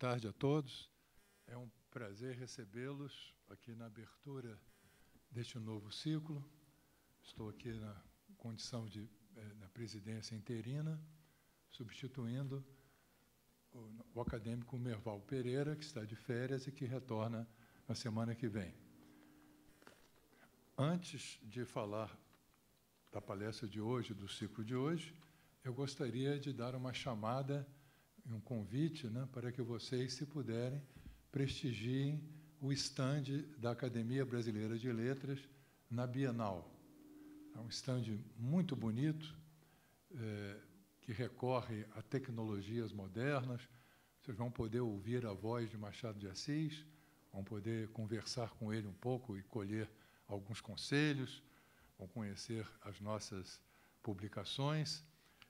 tarde a todos. É um prazer recebê-los aqui na abertura deste novo ciclo. Estou aqui na condição na presidência interina, substituindo o acadêmico Merval Pereira, que está de férias e que retorna na semana que vem. Antes de falar da palestra de hoje, do ciclo de hoje, eu gostaria de dar uma chamada, um convite, para que vocês, se puderem, prestigiem o estande da Academia Brasileira de Letras na Bienal. É um estande muito bonito, que recorre a tecnologias modernas. Vocês vão poder ouvir a voz de Machado de Assis, vão poder conversar com ele um pouco e colher alguns conselhos, vão conhecer as nossas publicações.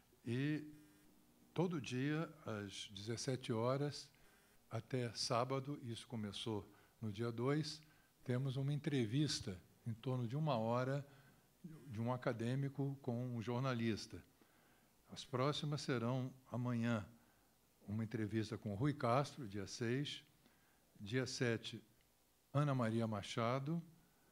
E todo dia, às 17 horas, até sábado, isso começou no dia 2, temos uma entrevista em torno de 1 hora de um acadêmico com um jornalista. As próximas serão amanhã uma entrevista com Rui Castro, dia 6, dia 7, Ana Maria Machado,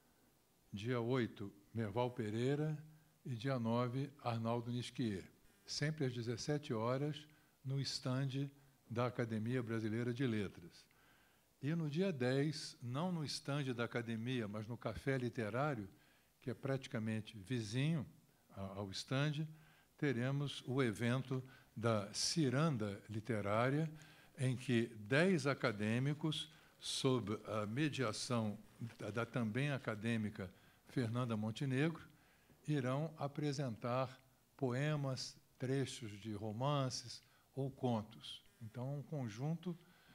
dia 8, Merval Pereira e dia 9, Arnaldo Nisquier. Sempre às 17 horas, no estande da Academia Brasileira de Letras. E no dia 10, não no estande da Academia, mas no Café Literário, que é praticamente vizinho ao estande, teremos o evento da Ciranda Literária, em que 10 acadêmicos, sob a mediação da também acadêmica Fernanda Montenegro, irão apresentar poemas, trechos de romances ou contos. Então, um conjunto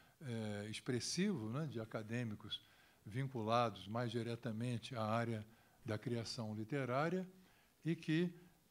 expressivo, de acadêmicos vinculados mais diretamente à área da criação literária e que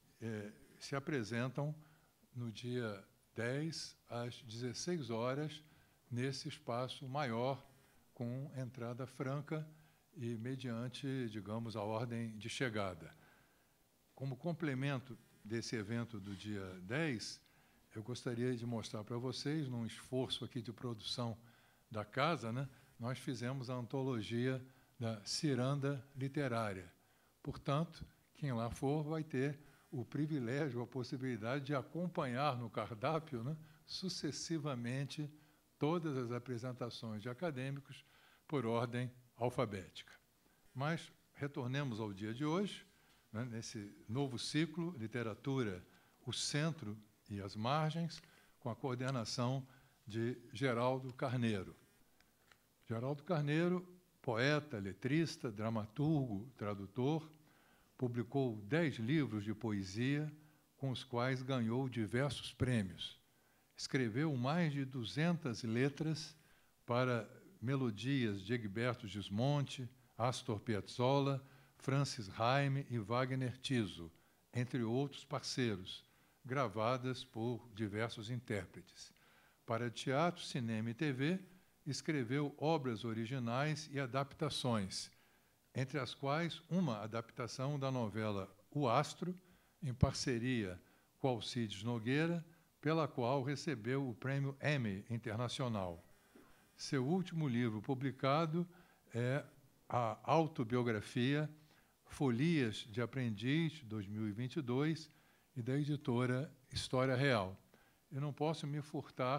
se apresentam no dia 10, às 16 horas, nesse espaço maior, com entrada franca e mediante, digamos, a ordem de chegada. Como complemento desse evento do dia 10, eu gostaria de mostrar para vocês, num esforço aqui de produção da casa, nós fizemos a antologia da Ciranda Literária. Portanto, quem lá for vai ter o privilégio, a possibilidade de acompanhar no cardápio, sucessivamente, todas as apresentações de acadêmicos por ordem alfabética. Mas retornemos ao dia de hoje, nesse novo ciclo, Literatura, o Centro e as Margens, com a coordenação de Geraldo Carneiro. Geraldo Carneiro, poeta, letrista, dramaturgo, tradutor, publicou 10 livros de poesia, com os quais ganhou diversos prêmios. Escreveu mais de 200 letras para melodias de Egberto Gismonti, Astor Piazzolla, Francis Raime e Wagner Tiso, entre outros parceiros, gravadas por diversos intérpretes. Para teatro, cinema e TV, escreveu obras originais e adaptações, entre as quais uma adaptação da novela O Astro, em parceria com Alcides Nogueira, pela qual recebeu o Prêmio Emmy Internacional. Seu último livro publicado é a autobiografia Folias de Aprendiz, 2022, e da editora História Real. Eu não posso me furtar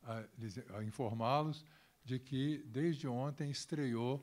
a informá-los de que, desde ontem, estreou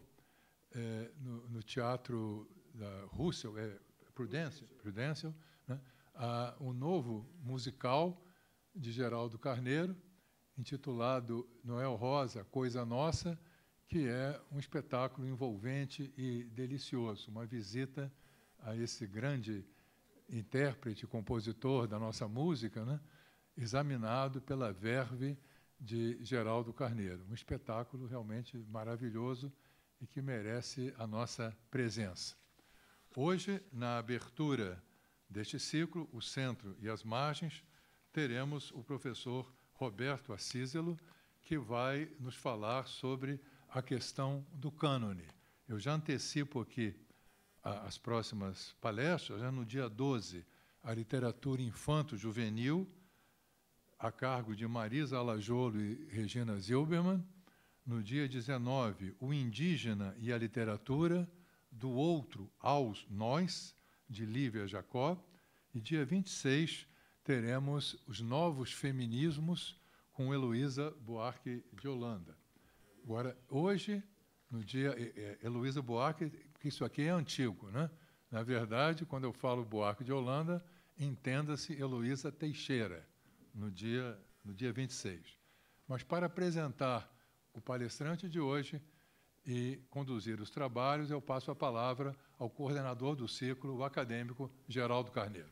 no Teatro da Russell, Prudential, um novo musical de Geraldo Carneiro, intitulado Noel Rosa, Coisa Nossa, que é um espetáculo envolvente e delicioso, uma visita a esse grande intérprete, compositor da nossa música, examinado pela verve de Geraldo Carneiro. Um espetáculo realmente maravilhoso e que merece a nossa presença. Hoje, na abertura deste ciclo, o Centro e as Margens, teremos o professor Roberto Acíselo, que vai nos falar sobre a questão do cânone. Eu já antecipo aqui as próximas palestras. Já no dia 12, a literatura infanto-juvenil, a cargo de Marisa Alajolo e Regina Zilberman. No dia 19, O Indígena e a Literatura, do Outro aos Nós, de Lívia Jacob. E dia 26, teremos Os Novos Feminismos, com Heloísa Buarque de Holanda. Agora, hoje, no dia... Heloísa Buarque, porque isso aqui é antigo, né? Na verdade, quando eu falo Buarque de Holanda, entenda-se Heloísa Teixeira, no dia 26. Mas, para apresentar o palestrante de hoje e conduzir os trabalhos, eu passo a palavra ao coordenador do ciclo, o acadêmico Geraldo Carneiro.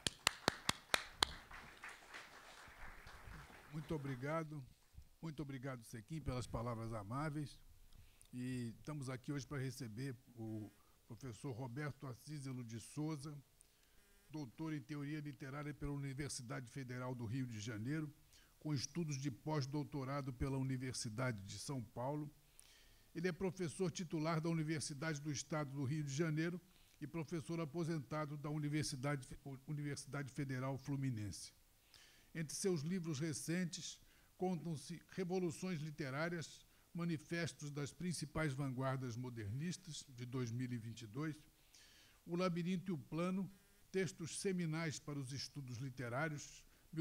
Muito obrigado, Sequim, pelas palavras amáveis. E estamos aqui hoje para receber o professor Roberto Acíselo de Souza, doutor em Teoria Literária pela Universidade Federal do Rio de Janeiro, com estudos de pós-doutorado pela Universidade de São Paulo. Ele é professor titular da Universidade do Estado do Rio de Janeiro e professor aposentado da Universidade Federal Fluminense. Entre seus livros recentes, contam-se Revoluções Literárias, Manifestos das Principais Vanguardas Modernistas, de 2022, O Labirinto e o Plano, Textos Seminais para os Estudos Literários,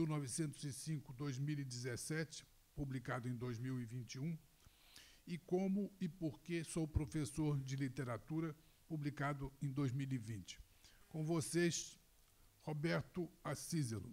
1905-2017, publicado em 2021, e Como e Por que Sou Professor de Literatura, publicado em 2020. Com vocês, Roberto Acíselo.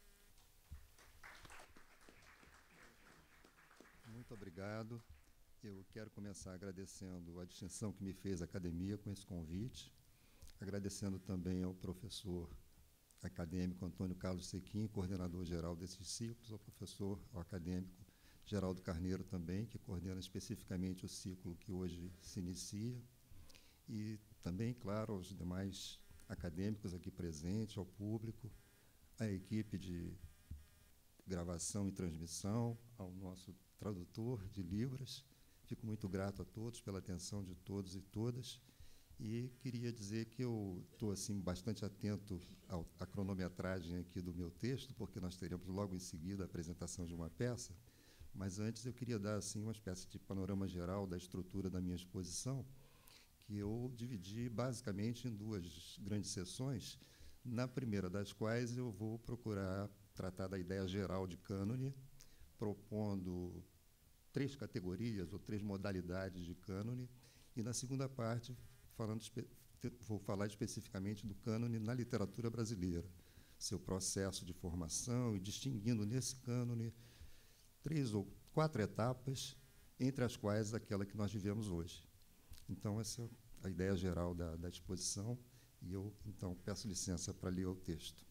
Muito obrigado. Eu quero começar agradecendo a distinção que me fez a academia com esse convite, agradecendo também ao professor acadêmico Antônio Carlos Sequim, coordenador geral desses ciclos, ao acadêmico Geraldo Carneiro também, que coordena especificamente o ciclo que hoje se inicia, e também, claro, aos demais acadêmicos aqui presentes, ao público, à equipe de gravação e transmissão, ao nosso tradutor de Libras. Fico muito grato a todos pela atenção de todos e todas. E queria dizer que eu estou assim, bastante atento à cronometragem aqui do meu texto, porque nós teremos logo em seguida a apresentação de uma peça, mas antes eu queria dar assim, uma espécie de panorama geral da estrutura da minha exposição, que eu dividi basicamente em duas grandes sessões, na primeira das quais eu vou procurar tratar da ideia geral de cânone, propondo 3 categorias ou 3 modalidades de cânone, e na segunda parte vou falar especificamente do cânone na literatura brasileira, seu processo de formação, e distinguindo nesse cânone 3 ou 4 etapas, entre as quais aquela que nós vivemos hoje. Então, essa é a ideia geral da exposição, e eu, então, peço licença para ler o texto.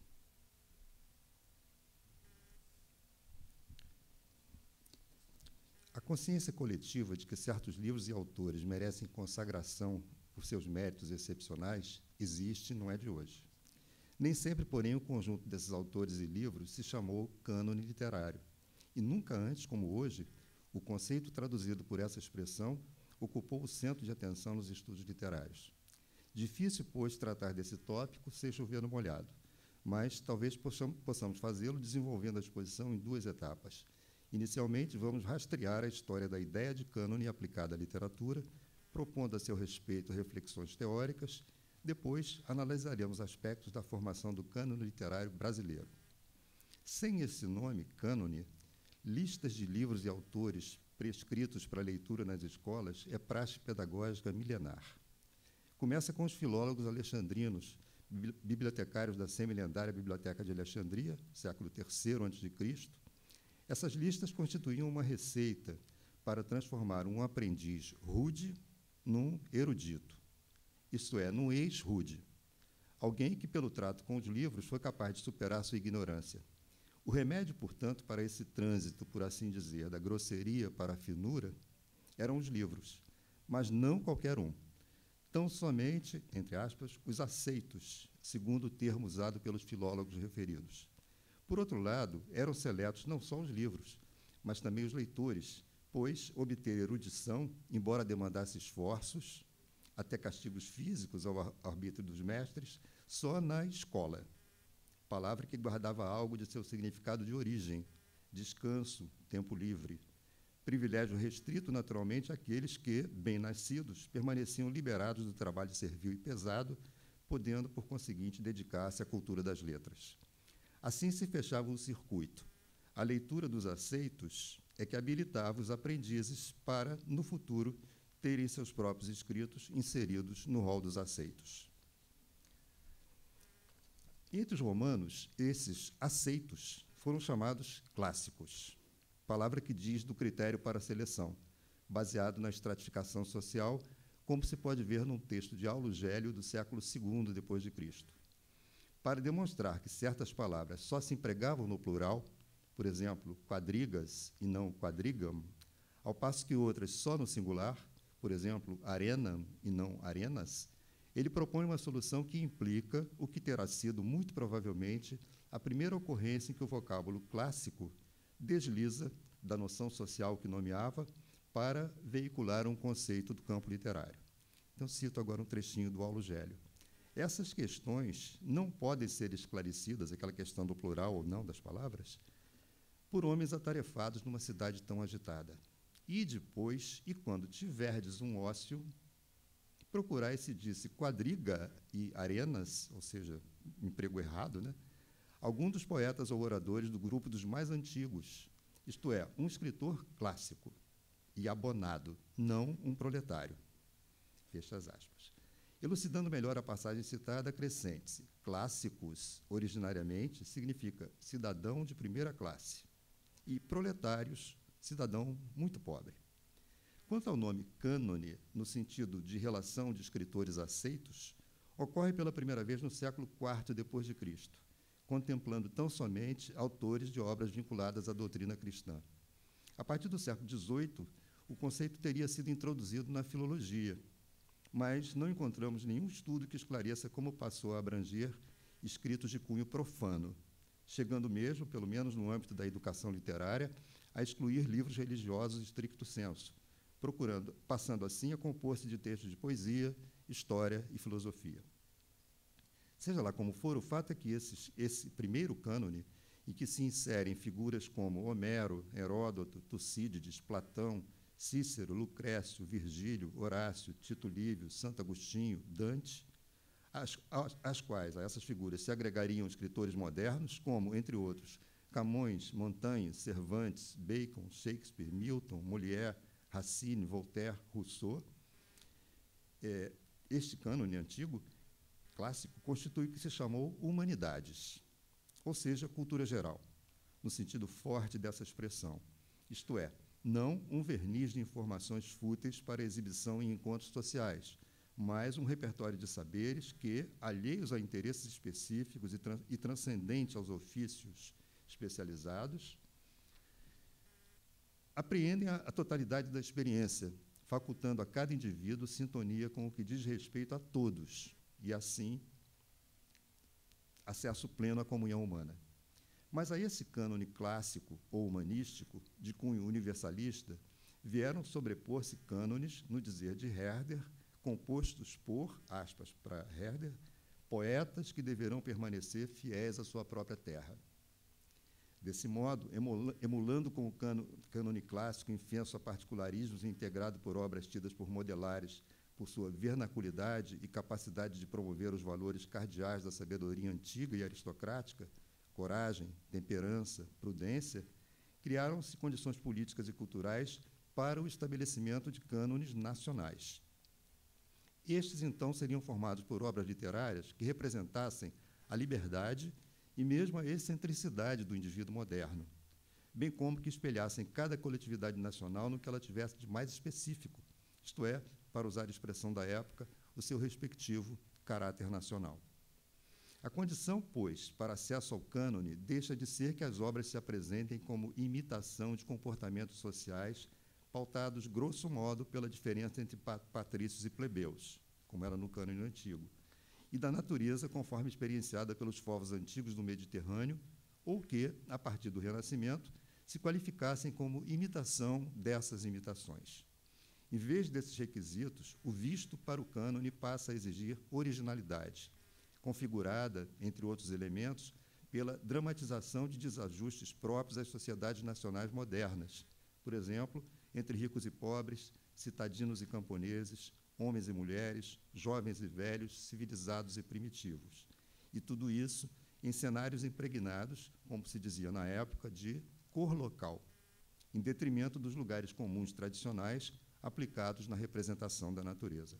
A consciência coletiva de que certos livros e autores merecem consagração por seus méritos excepcionais existe, não é de hoje. Nem sempre, porém, o conjunto desses autores e livros se chamou cânone literário. E nunca antes, como hoje, o conceito traduzido por essa expressão ocupou o centro de atenção nos estudos literários. Difícil, pois, tratar desse tópico sem chover no molhado, mas talvez possamos fazê-lo desenvolvendo a exposição em 2 etapas. Inicialmente, vamos rastrear a história da ideia de cânone aplicada à literatura, propondo a seu respeito reflexões teóricas. Depois, analisaremos aspectos da formação do cânone literário brasileiro. Sem esse nome, cânone, listas de livros e autores prescritos para leitura nas escolas é praxe pedagógica milenar. Começa com os filólogos alexandrinos, bibliotecários da semi-lendária Biblioteca de Alexandria, século III a.C. Essas listas constituíam uma receita para transformar um aprendiz rude num erudito, isto é, num ex-rude, alguém que, pelo trato com os livros, foi capaz de superar sua ignorância. O remédio, portanto, para esse trânsito, por assim dizer, da grosseria para a finura, eram os livros, mas não qualquer um. Tão somente, entre aspas, os aceitos, segundo o termo usado pelos filólogos referidos. Por outro lado, eram seletos não só os livros, mas também os leitores, pois obter erudição, embora demandasse esforços, até castigos físicos ao arbítrio dos mestres, só na escola, palavra que guardava algo de seu significado de origem, descanso, tempo livre. Privilégio restrito, naturalmente, àqueles que, bem-nascidos, permaneciam liberados do trabalho servil e pesado, podendo, por conseguinte, dedicar-se à cultura das letras. Assim se fechava um circuito. A leitura dos aceitos é que habilitava os aprendizes para, no futuro, terem seus próprios escritos inseridos no rol dos aceitos. Entre os romanos, esses aceitos foram chamados clássicos, palavra que diz do critério para a seleção, baseado na estratificação social, como se pode ver num texto de Aulo Gélio do século II depois de Cristo. Para demonstrar que certas palavras só se empregavam no plural, por exemplo, quadrigas e não quadrigam, ao passo que outras só no singular, por exemplo, arenam e não arenas, ele propõe uma solução que implica o que terá sido, muito provavelmente, a primeira ocorrência em que o vocábulo clássico desliza da noção social que nomeava para veicular um conceito do campo literário. Então, cito agora um trechinho do Aulo Gélio. Essas questões não podem ser esclarecidas, aquela questão do plural ou não das palavras, por homens atarefados numa cidade tão agitada. E depois, e quando tiverdes um ócio, procurai, se disse, quadriga e arenas, ou seja, emprego errado, né? Algum dos poetas ou oradores do grupo dos mais antigos, isto é, um escritor clássico e abonado, não um proletário. Fecha as aspas. Elucidando melhor a passagem citada, acrescente-se: clássicos, originariamente, significa cidadão de primeira classe, e proletários, cidadão muito pobre. Quanto ao nome cânone, no sentido de relação de escritores aceitos, ocorre pela primeira vez no século IV depois de Cristo, contemplando tão somente autores de obras vinculadas à doutrina cristã. A partir do século XVIII, o conceito teria sido introduzido na filologia, mas não encontramos nenhum estudo que esclareça como passou a abranger escritos de cunho profano, chegando mesmo, pelo menos no âmbito da educação literária, a excluir livros religiosos stricto sensu, passando assim a compor-se de textos de poesia, história e filosofia. Seja lá como for, o fato é que esse primeiro cânone, em que se inserem figuras como Homero, Heródoto, Tucídides, Platão, Cícero, Lucrécio, Virgílio, Horácio, Tito Livio, Santo Agostinho, Dante, às quais a essas figuras se agregariam escritores modernos, como, entre outros, Camões, Montaigne, Cervantes, Bacon, Shakespeare, Milton, Molière, Racine, Voltaire, Rousseau. Este cânone antigo, clássico, constitui o que se chamou humanidades, ou seja, cultura geral, no sentido forte dessa expressão, isto é, não um verniz de informações fúteis para exibição em encontros sociais, mas um repertório de saberes que, alheios a interesses específicos e transcendentes aos ofícios especializados, apreendem a totalidade da experiência, facultando a cada indivíduo sintonia com o que diz respeito a todos, e, assim, acesso pleno à comunhão humana. Mas a esse cânone clássico ou humanístico, de cunho universalista, vieram sobrepor-se cânones, no dizer de Herder, compostos por, aspas para Herder, poetas que deverão permanecer fiéis à sua própria terra. Desse modo, emulando com o cânone clássico infenso a particularismos e integrado por obras tidas por modelares por sua vernaculidade e capacidade de promover os valores cardeais da sabedoria antiga e aristocrática, coragem, temperança, prudência, criaram-se condições políticas e culturais para o estabelecimento de cânones nacionais. Estes, então, seriam formados por obras literárias que representassem a liberdade e mesmo a excentricidade do indivíduo moderno, bem como que espelhassem cada coletividade nacional no que ela tivesse de mais específico, isto é, para usar a expressão da época, o seu respectivo caráter nacional. A condição, pois, para acesso ao cânone deixa de ser que as obras se apresentem como imitação de comportamentos sociais pautados, grosso modo, pela diferença entre patrícios e plebeus, como era no cânone antigo, e da natureza conforme experienciada pelos povos antigos do Mediterrâneo, ou que, a partir do Renascimento, se qualificassem como imitação dessas imitações. Em vez desses requisitos, o visto para o cânone passa a exigir originalidade, configurada, entre outros elementos, pela dramatização de desajustes próprios às sociedades nacionais modernas, por exemplo, entre ricos e pobres, citadinos e camponeses, homens e mulheres, jovens e velhos, civilizados e primitivos. E tudo isso em cenários impregnados, como se dizia na época, de cor local, em detrimento dos lugares comuns tradicionais aplicados na representação da natureza.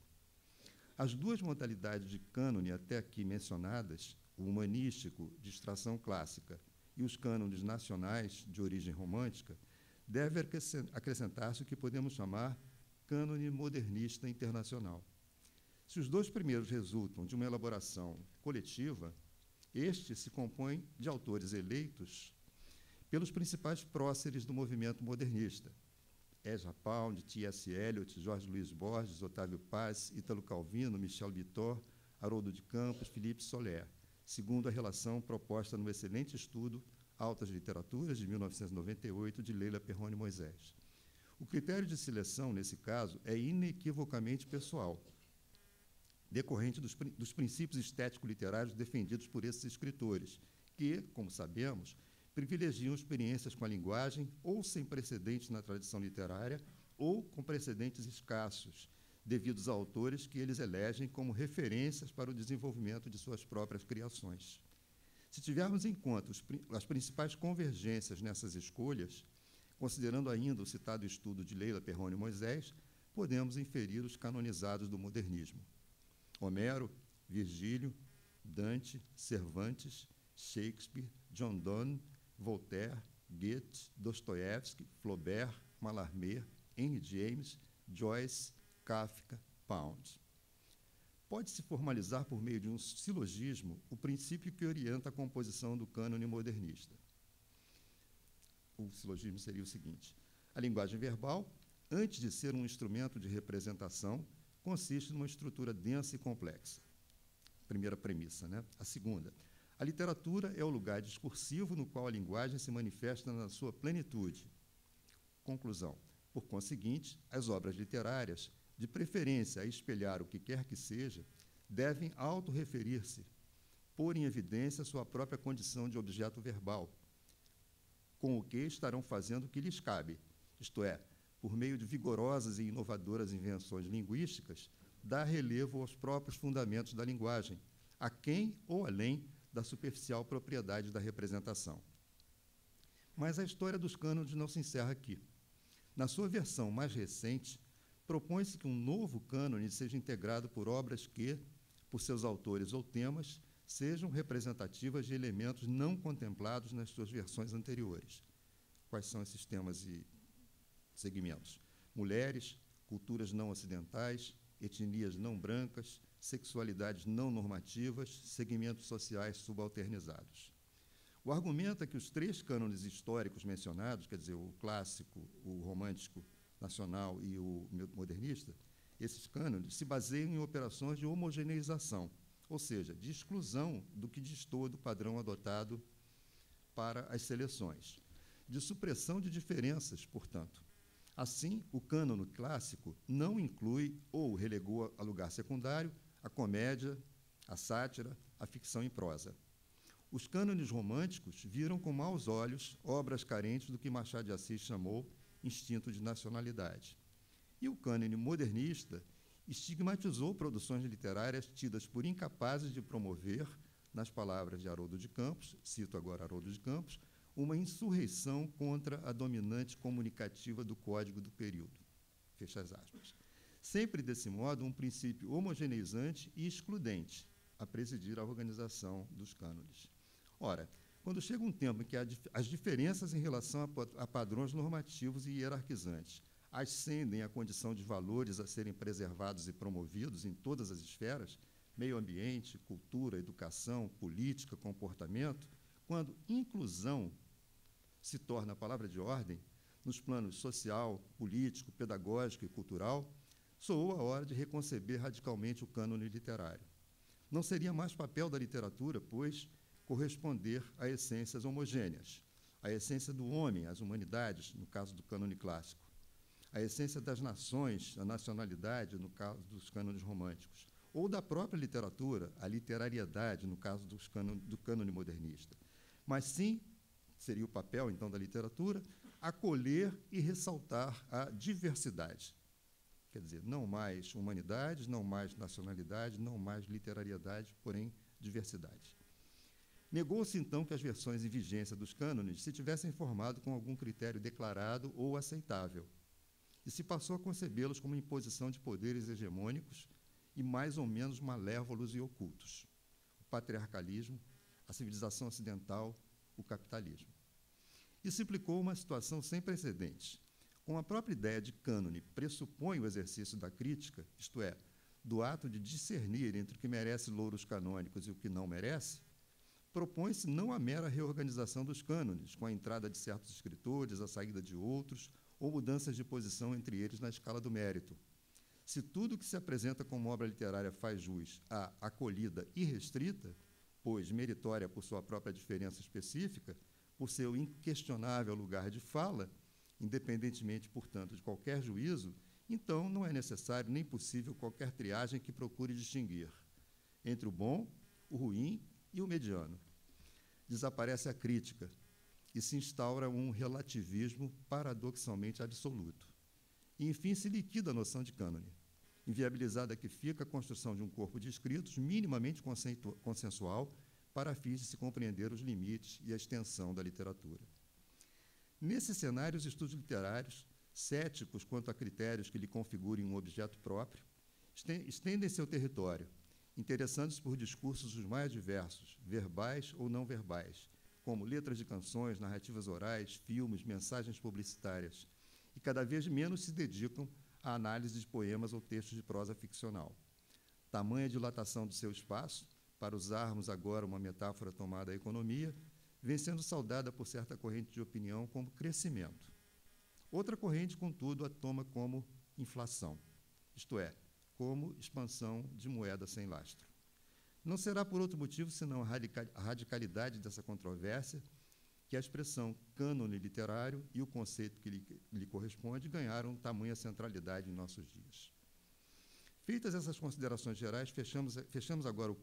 As duas modalidades de cânone até aqui mencionadas, o humanístico, de extração clássica, e os cânones nacionais, de origem romântica, deve acrescentar-se o que podemos chamar cânone modernista internacional. Se os dois primeiros resultam de uma elaboração coletiva, este se compõe de autores eleitos pelos principais próceres do movimento modernista: Ezra Pound, T.S. Eliot, Jorge Luiz Borges, Otávio Paz, Ítalo Calvino, Michel Bittor, Haroldo de Campos, Philippe Soler, segundo a relação proposta no excelente estudo Altas Literaturas, de 1998, de Leila Perrone Moisés. O critério de seleção, nesse caso, é inequivocamente pessoal, decorrente dos princípios estético-literários defendidos por esses escritores, que, como sabemos, privilegiam experiências com a linguagem ou sem precedentes na tradição literária ou com precedentes escassos, devidos a autores que eles elegem como referências para o desenvolvimento de suas próprias criações. Se tivermos em conta as principais convergências nessas escolhas, considerando ainda o citado estudo de Leila Perrone Moisés, podemos inferir os canonizados do modernismo: Homero, Virgílio, Dante, Cervantes, Shakespeare, John Donne, Voltaire, Goethe, Dostoiévski, Flaubert, Mallarmé, Henry James, Joyce, Kafka, Pound. Pode-se formalizar por meio de um silogismo o princípio que orienta a composição do cânone modernista. O silogismo seria o seguinte: a linguagem verbal, antes de ser um instrumento de representação, consiste numa estrutura densa e complexa. Primeira premissa, né? A segunda: a literatura é o lugar discursivo no qual a linguagem se manifesta na sua plenitude. Conclusão: por conseguinte, as obras literárias, de preferência a espelhar o que quer que seja, devem autorreferir-se, pôr em evidência sua própria condição de objeto verbal, com o que estarão fazendo o que lhes cabe, isto é, por meio de vigorosas e inovadoras invenções linguísticas, dar relevo aos próprios fundamentos da linguagem, aquém ou além da superficial propriedade da representação. Mas a história dos cânones não se encerra aqui. Na sua versão mais recente, propõe-se que um novo cânone seja integrado por obras que, por seus autores ou temas, sejam representativas de elementos não contemplados nas suas versões anteriores. Quais são esses temas e segmentos? Mulheres, culturas não ocidentais, etnias não brancas, sexualidades não normativas, segmentos sociais subalternizados. O argumento é que os três cânones históricos mencionados, quer dizer, o clássico, o romântico nacional e o modernista, esses cânones se baseiam em operações de homogeneização, ou seja, de exclusão do que destoa do padrão adotado para as seleções, de supressão de diferenças, portanto. Assim, o cânone clássico não inclui ou relegou a lugar secundário a comédia, a sátira, a ficção em prosa. Os cânones românticos viram com maus olhos obras carentes do que Machado de Assis chamou instinto de nacionalidade. E o cânone modernista estigmatizou produções literárias tidas por incapazes de promover, nas palavras de Haroldo de Campos, cito agora Haroldo de Campos, uma insurreição contra a dominante comunicativa do código do período. Fecha as aspas. Sempre, desse modo, um princípio homogeneizante e excludente a presidir a organização dos cânones. Ora, quando chega um tempo em que as diferenças em relação a padrões normativos e hierarquizantes ascendem à condição de valores a serem preservados e promovidos em todas as esferas, meio ambiente, cultura, educação, política, comportamento, quando inclusão se torna a palavra de ordem, nos planos social, político, pedagógico e cultural, soou a hora de reconceber radicalmente o cânone literário. Não seria mais papel da literatura, pois, corresponder a essências homogêneas, a essência do homem, as humanidades, no caso do cânone clássico, a essência das nações, a nacionalidade, no caso dos cânones românticos, ou da própria literatura, a literariedade, no caso do cânone modernista. mas sim, seria o papel, então, da literatura, acolher e ressaltar a diversidade. Quer dizer, não mais humanidades, não mais nacionalidade, não mais literariedade, porém diversidade. Negou-se, então, que as versões em vigência dos cânones se tivessem formado com algum critério declarado ou aceitável, e se passou a concebê-los como imposição de poderes hegemônicos e mais ou menos malévolos e ocultos: o patriarcalismo, a civilização ocidental, o capitalismo. Isso implicou uma situação sem precedentes. Como a própria ideia de cânone pressupõe o exercício da crítica, isto é, do ato de discernir entre o que merece louros canônicos e o que não merece, propõe-se não a mera reorganização dos cânones, com a entrada de certos escritores, a saída de outros, ou mudanças de posição entre eles na escala do mérito. Se tudo que se apresenta como obra literária faz jus à acolhida irrestrita, pois meritória por sua própria diferença específica, por seu inquestionável lugar de fala, independentemente, portanto, de qualquer juízo, então não é necessário nem possível qualquer triagem que procure distinguir entre o bom, o ruim e o mediano. Desaparece a crítica e se instaura um relativismo paradoxalmente absoluto. E, enfim, se liquida a noção de cânone, inviabilizada que fica a construção de um corpo de escritos minimamente consensual para fins de se compreender os limites e a extensão da literatura. Nesse cenário, os estudos literários, céticos quanto a critérios que lhe configurem um objeto próprio, estendem seu território, interessando-se por discursos os mais diversos, verbais ou não verbais, como letras de canções, narrativas orais, filmes, mensagens publicitárias, e cada vez menos se dedicam à análise de poemas ou textos de prosa ficcional. Tamanha dilatação do seu espaço, para usarmos agora uma metáfora tomada à economia, vem sendo saudada por certa corrente de opinião como crescimento. Outra corrente, contudo, a toma como inflação, isto é, como expansão de moeda sem lastro. Não será por outro motivo senão a radicalidade dessa controvérsia que a expressão cânone literário e o conceito que lhe corresponde ganharam tamanha centralidade em nossos dias. Feitas essas considerações gerais, fechamos agora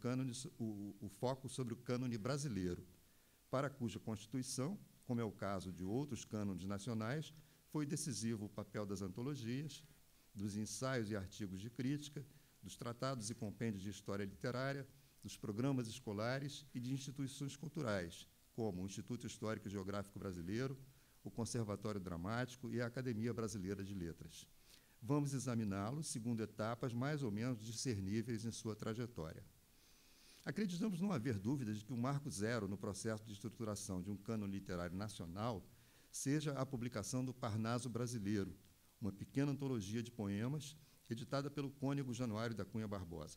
o foco sobre o cânone brasileiro, para cuja constituição, como é o caso de outros cânones nacionais, foi decisivo o papel das antologias, dos ensaios e artigos de crítica, dos tratados e compêndios de história literária, dos programas escolares e de instituições culturais, como o Instituto Histórico e Geográfico Brasileiro, o Conservatório Dramático e a Academia Brasileira de Letras. Vamos examiná-lo segundo etapas mais ou menos discerníveis em sua trajetória. Acreditamos não haver dúvida de que o marco zero no processo de estruturação de um cânone literário nacional seja a publicação do Parnaso Brasileiro, uma pequena antologia de poemas editada pelo cônego Januário da Cunha Barbosa.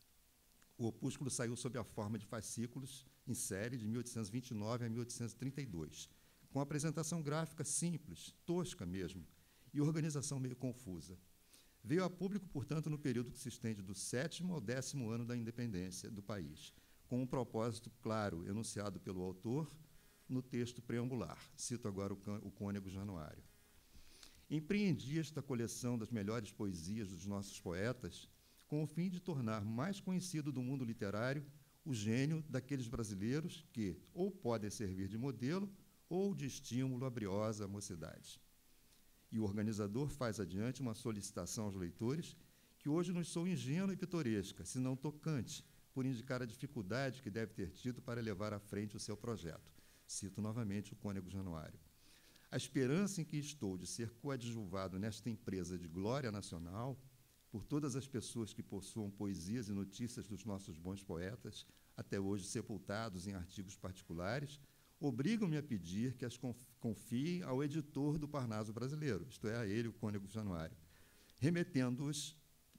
O opúsculo saiu sob a forma de fascículos em série de 1829 a 1832, com apresentação gráfica simples, tosca mesmo, e organização meio confusa. Veio a público, portanto, no período que se estende do 7º ao 10º ano da independência do país, com um propósito claro, enunciado pelo autor no texto preambular. Cito agora o cônego Januário. Empreendi esta coleção das melhores poesias dos nossos poetas com o fim de tornar mais conhecido do mundo literário o gênio daqueles brasileiros que ou podem servir de modelo ou de estímulo à briosa mocidade. E o organizador faz adiante uma solicitação aos leitores que hoje nos soa ingênua e pitoresca, se não tocante, por indicar a dificuldade que deve ter tido para levar à frente o seu projeto. Cito novamente o cônego Januário. A esperança em que estou de ser coadjuvado nesta empresa de glória nacional, por todas as pessoas que possuam poesias e notícias dos nossos bons poetas, até hoje sepultados em artigos particulares, obrigam-me a pedir que as confiem ao editor do Parnaso Brasileiro, isto é, a ele, o cônego Januário, remetendo-os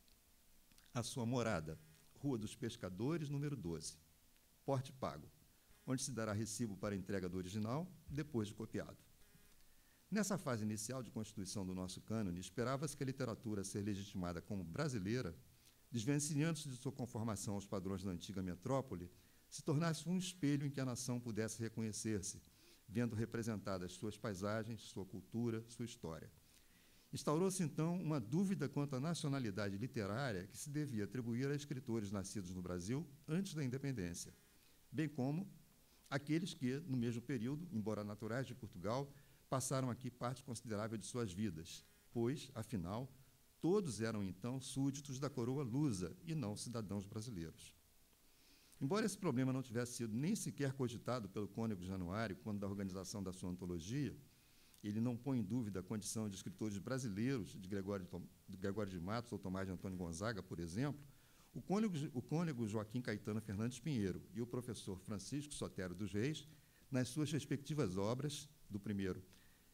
à sua morada, Rua dos Pescadores, número 12, porte pago, onde se dará recibo para entrega do original, depois de copiado. Nessa fase inicial de constituição do nosso cânone, esperava-se que a literatura a ser legitimada como brasileira, desvencilhando-se de sua conformação aos padrões da antiga metrópole, se tornasse um espelho em que a nação pudesse reconhecer-se, vendo representadas suas paisagens, sua cultura, sua história. Instaurou-se, então, uma dúvida quanto à nacionalidade literária que se devia atribuir a escritores nascidos no Brasil antes da independência, bem como aqueles que, no mesmo período, embora naturais de Portugal, passaram aqui parte considerável de suas vidas, pois, afinal, todos eram, então, súditos da coroa lusa e não cidadãos brasileiros. Embora esse problema não tivesse sido nem sequer cogitado pelo Cônego Januário quando da organização da sua antologia, ele não põe em dúvida a condição de escritores brasileiros, de Gregório de Matos ou Tomás de Antônio Gonzaga, por exemplo. O cônego Joaquim Caetano Fernandes Pinheiro e o professor Francisco Sotero dos Reis, nas suas respectivas obras, do primeiro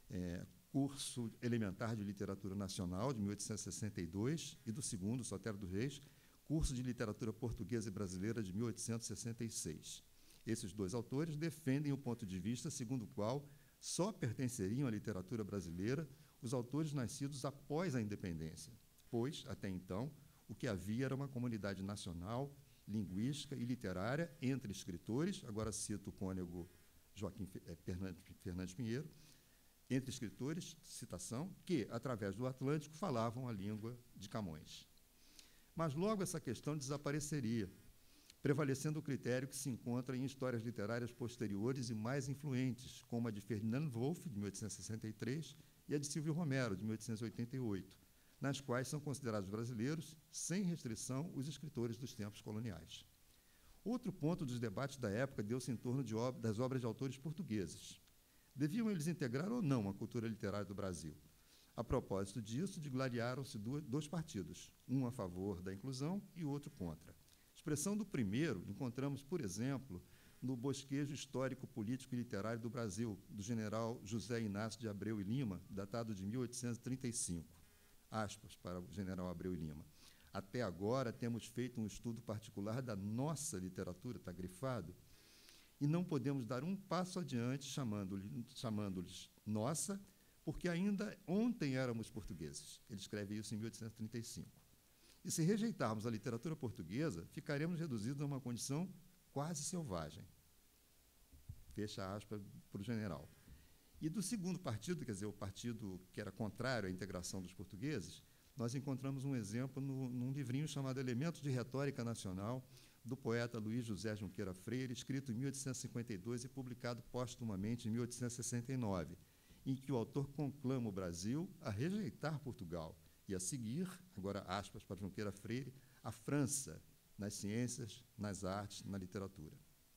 Curso Elementar de Literatura Nacional, de 1862, e do segundo, Sotero dos Reis, Curso de Literatura Portuguesa e Brasileira, de 1866. Esses dois autores defendem o ponto de vista segundo o qual só pertenceriam à literatura brasileira os autores nascidos após a independência, pois, até então, o que havia era uma comunidade nacional, linguística e literária entre escritores, agora cito o cônego Joaquim Fernandes Pinheiro, entre escritores, citação, que, através do Atlântico, falavam a língua de Camões. Mas logo essa questão desapareceria, prevalecendo o critério que se encontra em histórias literárias posteriores e mais influentes, como a de Ferdinand Wolff, de 1863, e a de Silvio Romero, de 1888, nas quais são considerados brasileiros, sem restrição, os escritores dos tempos coloniais. Outro ponto dos debates da época deu-se em torno das obras de autores portugueses. Deviam eles integrar ou não a cultura literária do Brasil? A propósito disso, digladiaram-se dois partidos, um a favor da inclusão e outro contra. Expressão do primeiro encontramos, por exemplo, no Bosquejo Histórico, Político e Literário do Brasil, do general José Inácio de Abreu e Lima, datado de 1835. Aspas para o general Abreu e Lima. Até agora temos feito um estudo particular da nossa literatura, está grifado, e não podemos dar um passo adiante chamando-lhes nossa, porque ainda ontem éramos portugueses. Ele escreve isso em 1835. E se rejeitarmos a literatura portuguesa, ficaremos reduzidos a uma condição quase selvagem. Fecha aspas para o general. E do segundo partido, quer dizer, o partido que era contrário à integração dos portugueses, nós encontramos um exemplo num livrinho chamado Elementos de Retórica Nacional, do poeta Luiz José Junqueira Freire, escrito em 1852 e publicado póstumamente em 1869, em que o autor conclama o Brasil a rejeitar Portugal e a seguir, agora aspas para Junqueira Freire, a França nas ciências, nas artes, na literatura.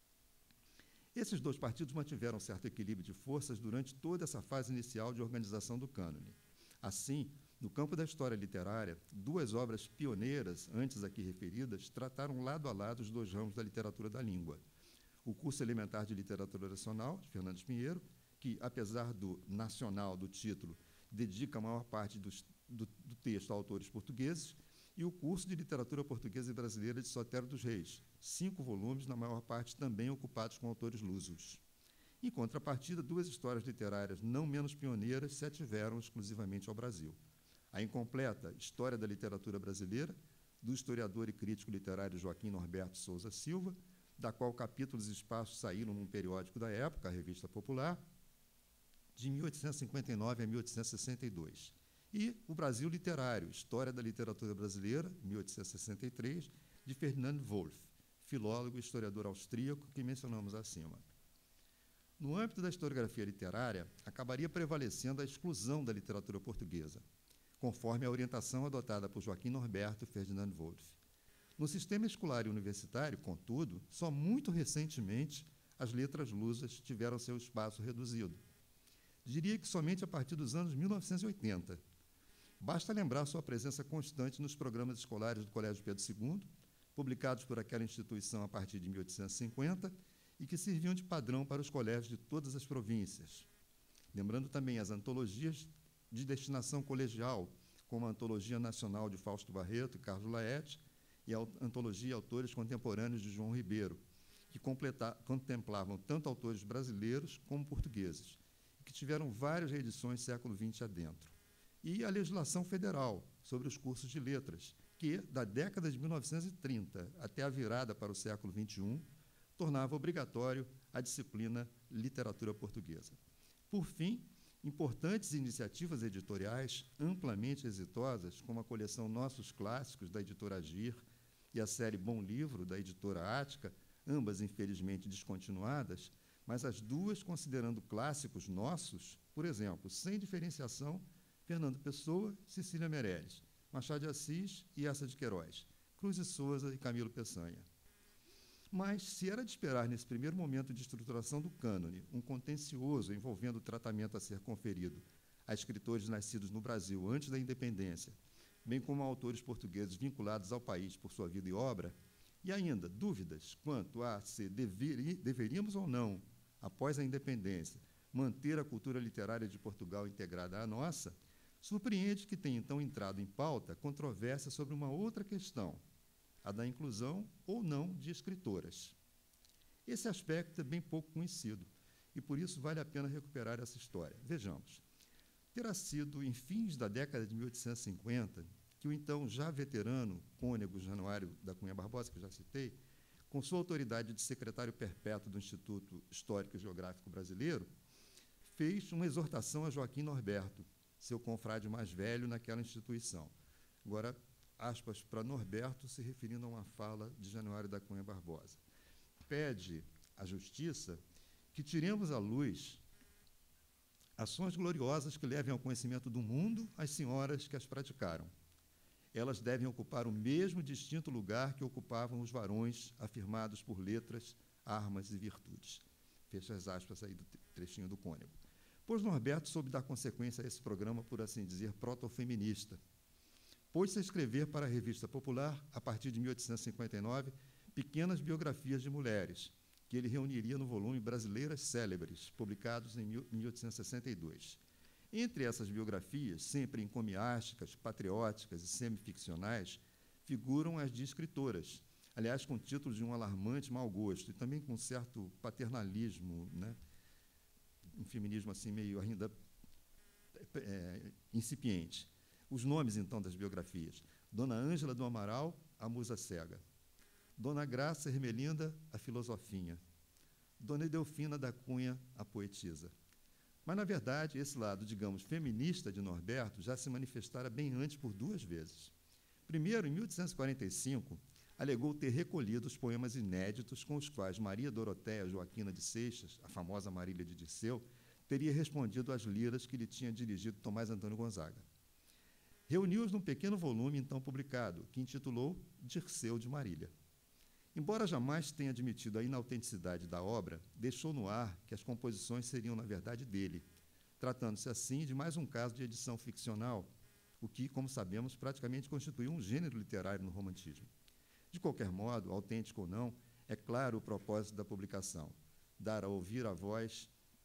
Esses dois partidos mantiveram certo equilíbrio de forças durante toda essa fase inicial de organização do cânone. Assim, no campo da história literária, duas obras pioneiras, antes aqui referidas, trataram lado a lado os dois ramos da literatura da língua. O Curso Elementar de Literatura Nacional, de Fernandes Pinheiro, que, apesar do nacional do título, dedica a maior parte do texto a autores portugueses, e o Curso de Literatura Portuguesa e Brasileira de Sotero dos Reis, 5 volumes, na maior parte também ocupados com autores lusos. Em contrapartida, duas histórias literárias não menos pioneiras se ativeram exclusivamente ao Brasil. A incompleta História da Literatura Brasileira, do historiador e crítico literário Joaquim Norberto Souza Silva, da qual capítulos e espaços saíram num periódico da época, a Revista Popular, de 1859 a 1862. E o Brasil Literário, História da Literatura Brasileira, 1863, de Ferdinand Wolff, filólogo e historiador austríaco que mencionamos acima. No âmbito da historiografia literária, acabaria prevalecendo a exclusão da literatura portuguesa, conforme a orientação adotada por Joaquim Norberto e Ferdinand Wolff. No sistema escolar e universitário, contudo, só muito recentemente as letras lusas tiveram seu espaço reduzido. Diria que somente a partir dos anos 1980. Basta lembrar sua presença constante nos programas escolares do Colégio Pedro II, publicados por aquela instituição a partir de 1850, e que serviam de padrão para os colégios de todas as províncias. Lembrando também as antologias de destinação colegial, como a Antologia Nacional de Fausto Barreto e Carlos Laet, e a Antologia Autores Contemporâneos de João Ribeiro, que contemplavam tanto autores brasileiros como portugueses, que tiveram várias reedições século XX adentro. E a legislação federal sobre os cursos de letras, que, da década de 1930 até a virada para o século XXI, tornava obrigatório a disciplina Literatura Portuguesa. Por fim, importantes iniciativas editoriais amplamente exitosas, como a coleção Nossos Clássicos, da editora Agir, e a série Bom Livro, da editora Ática, ambas infelizmente descontinuadas, mas as duas considerando clássicos nossos, por exemplo, sem diferenciação, Fernando Pessoa, Cecília Meirelles, Machado de Assis e Eça de Queiroz, Cruz de Souza e Camilo Peçanha. Mas, se era de esperar, nesse primeiro momento de estruturação do cânone, um contencioso envolvendo o tratamento a ser conferido a escritores nascidos no Brasil antes da independência, bem como a autores portugueses vinculados ao país por sua vida e obra, e ainda dúvidas quanto a se deveríamos ou não, após a independência, manter a cultura literária de Portugal integrada à nossa, surpreende que tenha então entrado em pauta controvérsia sobre uma outra questão, a da inclusão ou não de escritoras. Esse aspecto é bem pouco conhecido, e por isso vale a pena recuperar essa história. Vejamos. Terá sido em fins da década de 1850 que o então já veterano cônego Januário da Cunha Barbosa, que eu já citei, com sua autoridade de secretário perpétuo do Instituto Histórico e Geográfico Brasileiro, fez uma exortação a Joaquim Norberto, seu confrade mais velho naquela instituição. Agora, aspas para Norberto, se referindo a uma fala de Januário da Cunha Barbosa. Pede à Justiça que tiremos à luz ações gloriosas que levem ao conhecimento do mundo as senhoras que as praticaram. Elas devem ocupar o mesmo distinto lugar que ocupavam os varões afirmados por letras, armas e virtudes. Fecha as aspas aí do trechinho do cônego. Pois Norberto soube dar consequência a esse programa, por assim dizer, protofeminista. Pôs-se a escrever para a Revista Popular, a partir de 1859, pequenas biografias de mulheres, que ele reuniria no volume Brasileiras Célebres, publicados em 1862. Entre essas biografias, sempre encomiásticas, patrióticas e semificcionais, figuram as de escritoras, aliás, com títulos de um alarmante mau gosto e também com certo paternalismo, né? Um feminismo assim meio ainda incipiente. Os nomes, então, das biografias. Dona Ângela do Amaral, a musa cega. Dona Graça Ermelinda, a filosofinha. Dona Edelfina da Cunha, a poetisa. Mas, na verdade, esse lado, digamos, feminista de Norberto já se manifestara bem antes por duas vezes. Primeiro, em 1845, alegou ter recolhido os poemas inéditos com os quais Maria Dorotéia Joaquina de Seixas, a famosa Marília de Dirceu, teria respondido às liras que lhe tinha dirigido Tomás Antônio Gonzaga. Reuniu-os num pequeno volume, então publicado, que intitulou Dirceu de Marília. Embora jamais tenha admitido a inautenticidade da obra, deixou no ar que as composições seriam, na verdade, dele, tratando-se, assim, de mais um caso de edição ficcional, o que, como sabemos, praticamente constituiu um gênero literário no romantismo. De qualquer modo, autêntico ou não, é claro o propósito da publicação, dar a ouvir a voz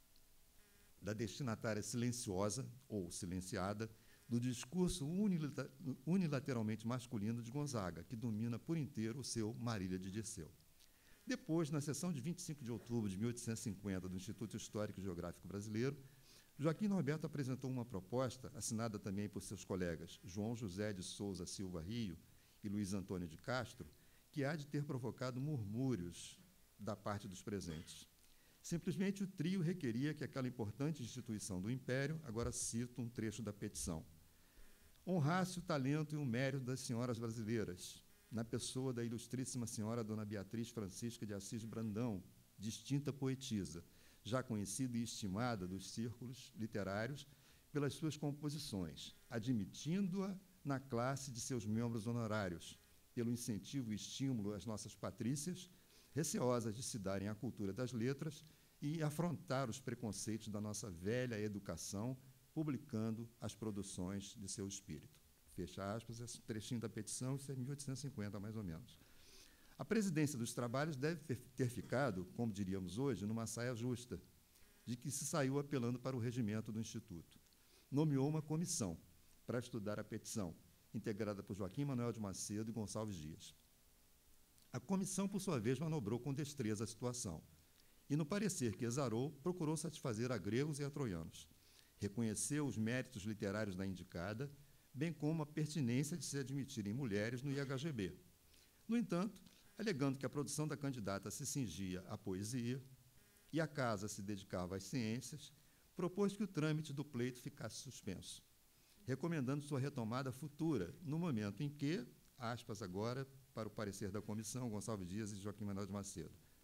da destinatária silenciosa, ou silenciada, do discurso unilateralmente masculino de Gonzaga, que domina por inteiro o seu Marília de Dirceu. Depois, na sessão de 25 de outubro de 1850 do Instituto Histórico e Geográfico Brasileiro, Joaquim Norberto apresentou uma proposta, assinada também por seus colegas João José de Souza Silva Rio e Luiz Antônio de Castro, que há de ter provocado murmúrios da parte dos presentes. Simplesmente o trio requeria que aquela importante instituição do Império, agora cito um trecho da petição, honrasse o talento e o mérito das senhoras brasileiras, na pessoa da ilustríssima senhora Dona Beatriz Francisca de Assis Brandão, distinta poetisa, já conhecida e estimada dos círculos literários pelas suas composições, admitindo-a na classe de seus membros honorários, pelo incentivo e estímulo às nossas patrícias, receosas de se darem à cultura das letras e afrontar os preconceitos da nossa velha educação, publicando as produções de seu espírito. Fecha aspas, esse trechinho da petição, isso é 1850, mais ou menos. A presidência dos trabalhos deve ter ficado, como diríamos hoje, numa saia justa, de que se saiu apelando para o regimento do Instituto. Nomeou uma comissão para estudar a petição, integrada por Joaquim Manuel de Macedo e Gonçalves Dias. A comissão, por sua vez, manobrou com destreza a situação, e, no parecer que exarou, procurou satisfazer a gregos e a troianos. Reconheceu os méritos literários da indicada, bem como a pertinência de se admitirem mulheres no IHGB. No entanto, alegando que a produção da candidata se cingia à poesia e a casa se dedicava às ciências, propôs que o trâmite do pleito ficasse suspenso, recomendando sua retomada futura, no momento em que, aspas agora, para o parecer da comissão, Gonçalves Dias e Joaquim Manuel de Macedo,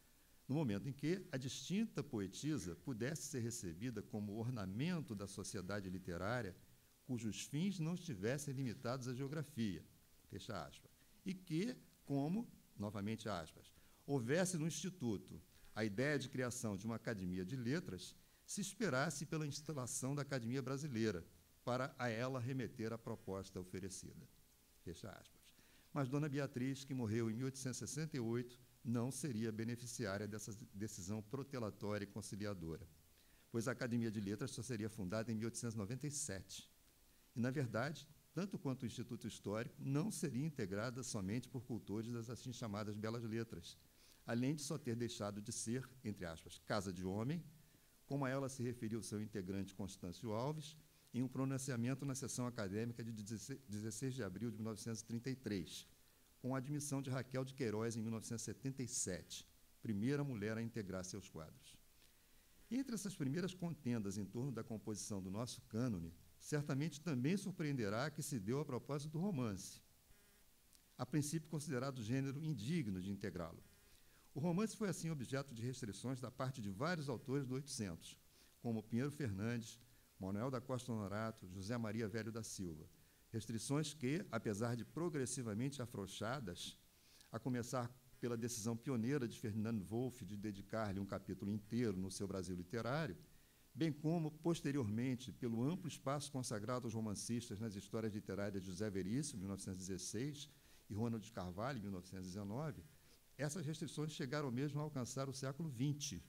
no momento em que a distinta poetisa pudesse ser recebida como ornamento da sociedade literária cujos fins não estivessem limitados à geografia, fecha aspas, e que, como, novamente aspas, houvesse no Instituto a ideia de criação de uma academia de letras, se esperasse pela instalação da Academia Brasileira, para a ela remeter a proposta oferecida. Fecha aspas. Mas Dona Beatriz, que morreu em 1868, não seria beneficiária dessa decisão protelatória e conciliadora, pois a Academia de Letras só seria fundada em 1897. E, na verdade, tanto quanto o Instituto Histórico, não seria integrada somente por cultores das assim chamadas belas letras, além de só ter deixado de ser, entre aspas, casa de homem, como a ela se referiu seu integrante Constâncio Alves, em um pronunciamento na sessão acadêmica de 16 de abril de 1933, com a admissão de Raquel de Queiroz em 1977, primeira mulher a integrar seus quadros. Entre essas primeiras contendas em torno da composição do nosso cânone, certamente também surpreenderá que se deu a propósito do romance, a princípio considerado gênero indigno de integrá-lo. O romance foi, assim, objeto de restrições da parte de vários autores do 800, como Pinheiro Fernandes, Manuel da Costa Honorato, José Maria Velho da Silva. Restrições que, apesar de progressivamente afrouxadas, a começar pela decisão pioneira de Ferdinand Wolff de dedicar-lhe um capítulo inteiro no seu Brasil literário, bem como, posteriormente, pelo amplo espaço consagrado aos romancistas nas histórias literárias de José Veríssimo, 1916, e Ronald de Carvalho, 1919, essas restrições chegaram mesmo a alcançar o século XX,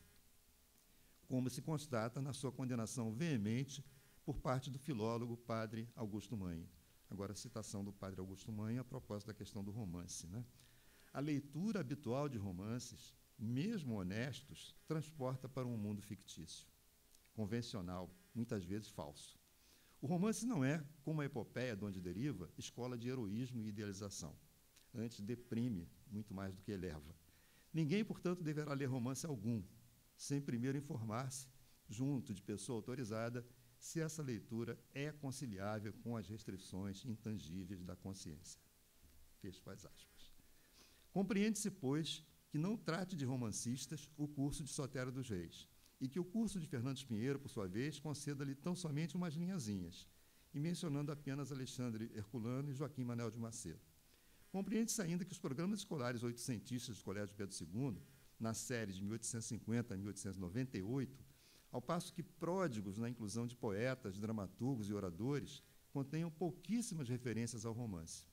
como se constata na sua condenação veemente por parte do filólogo padre Augusto Manha. Agora, a citação do padre Augusto Manha a propósito da questão do romance, né? A leitura habitual de romances, mesmo honestos, transporta para um mundo fictício, convencional, muitas vezes falso. O romance não é, como a epopeia de onde deriva, escola de heroísmo e idealização. Antes deprime muito mais do que eleva. Ninguém, portanto, deverá ler romance algum, sem primeiro informar-se, junto de pessoa autorizada, se essa leitura é conciliável com as restrições intangíveis da consciência. Fecho as aspas. Compreende-se, pois, que não trate de romancistas o curso de Sotero dos Reis, e que o curso de Fernandes Pinheiro, por sua vez, conceda-lhe tão somente umas linhazinhas, e mencionando apenas Alexandre Herculano e Joaquim Manuel de Macedo. Compreende-se ainda que os programas escolares oitocentistas do Colégio Pedro II, na série de 1850 a 1898, ao passo que pródigos na inclusão de poetas, dramaturgos e oradores, contenham pouquíssimas referências ao romance.